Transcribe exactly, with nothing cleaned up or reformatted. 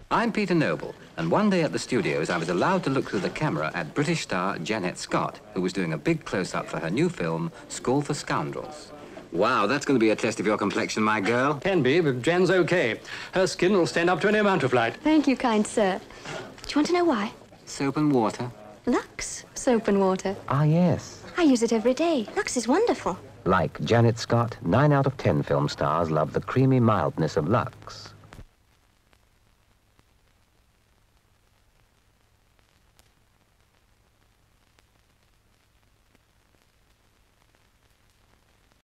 I'm Peter Noble, and one day at the studios I was allowed to look through the camera at British star Janette Scott, who was doing a big close-up for her new film, School for Scoundrels. Wow, that's going to be a test of your complexion, my girl. Can be, but Jan's okay. Her skin will stand up to any amount of light. Thank you, kind sir. Do you want to know why? Soap and water. Lux soap and water. Ah, yes. I use it every day. Lux is wonderful. Like Janette Scott, nine out of ten film stars love the creamy mildness of Lux.